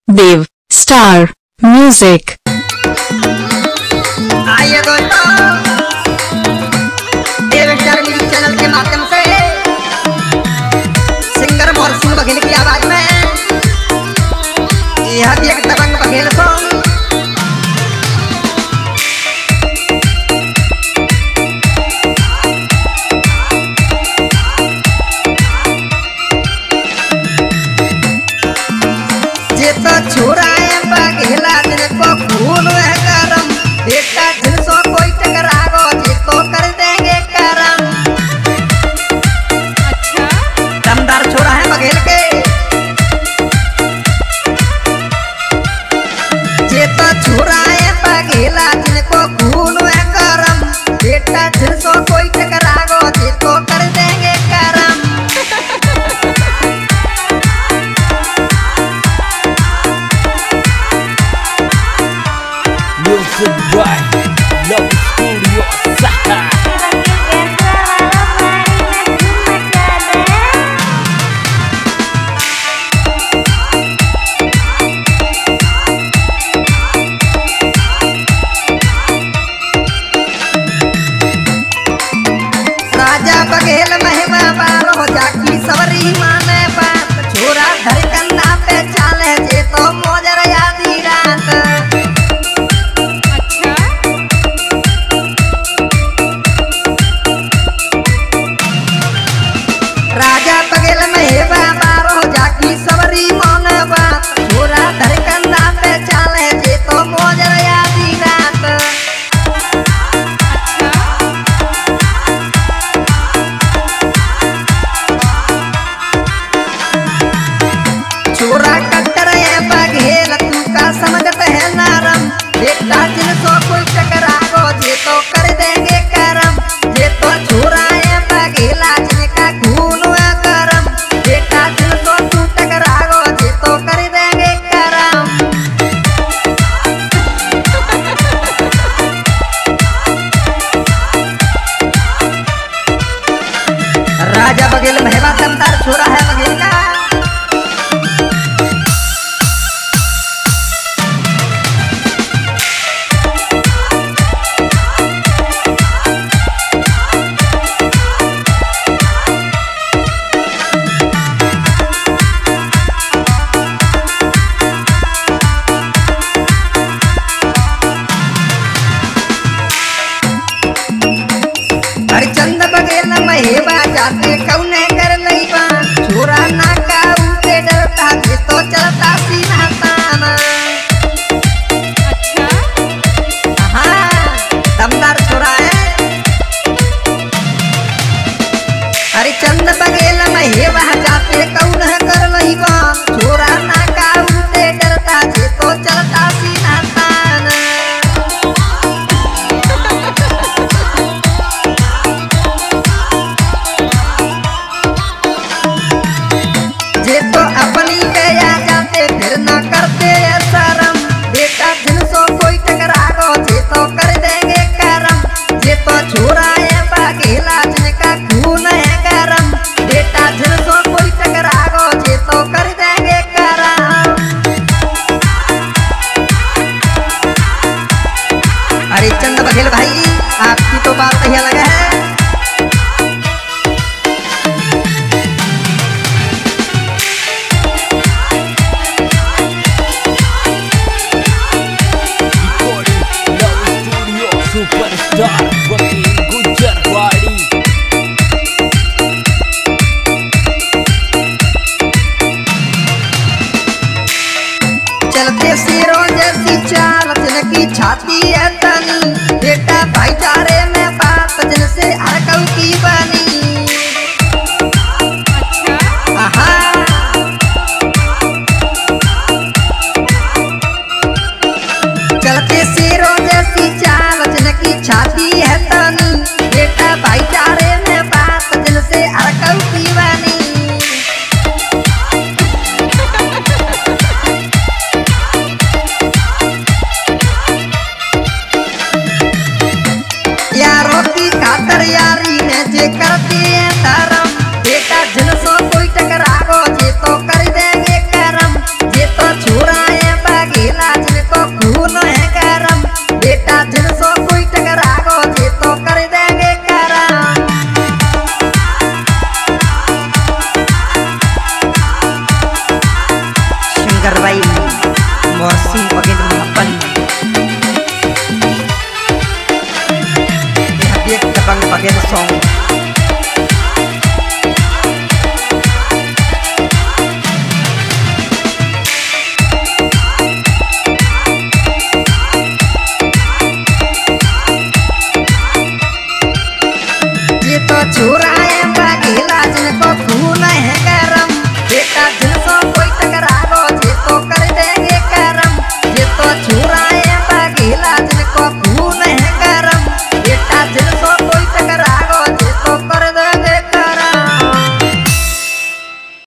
देव star music. आइए दोस्तों, देव star music channel के माध्यम से सिंगर मोहन सिंह बघेल की आवाज में यह भी एक दबंग बघेल सॉन्ग। छोरा बघेला जिनको खून है गरम, बेटा जिनसो कोई टकरागो जी तो कर देंगे करम। अच्छा दमदार छोरा है बघेल के, जे तो छोरा है बघेला जिनको खून है गरम, बेटा जिनसो कोई टकरागो जी तो कर देंगे करम। राजा बघेल महिमा बारो जाकी सवरी माने बात, छोरा धड़कन्ना पे चाले जे तो मोजर यादी रात। अच्छा राजा बघेल महिमा बारो जाकी सवरी माने बात, छोरा धड़कन्ना पे चाले जे तो मोजर यादी रात। छोरा कट्टर है बघेल तू का समझत है नरम, बेटा जिनसो कोई टकरागो जे तो कर देंगे करम। जे तो छोरा है बघेला जिनका खून है गरम, बेटा जिनसो तू टकरागो जे तो कर देंगे करम। राजा बघेल महबा दमदार छोरा है बघेल का। हरिचंद बघेल महिबा जाते कौने कर लईबा, छोरा ना का उसे डरता जे तो चलता सीना ताना। अच्छा हाँ दमदार छोरा है। हरिचंद बघेल महिबा जाते कौने कर लईबा, छोरा ना का उसे डरता जे तो चलता सीना ताना। जे तो अपनी गया जाते फिर न करते शरम, बेटा जिनसो कोई टकरागो जे तो कर देंगे करम। जे तो छोरा है बघेला जिनका खून है गरम, बेटा जिनसो कोई टकरागो जे तो कर देंगे करम। हरिचंद बघेल भाई आपकी तो बात सही लगा है। चलते सिरों जैसी चाल जिनकी छाती है तनी, बेटा भाईचारे में बात जिनसे हर कल की बनी।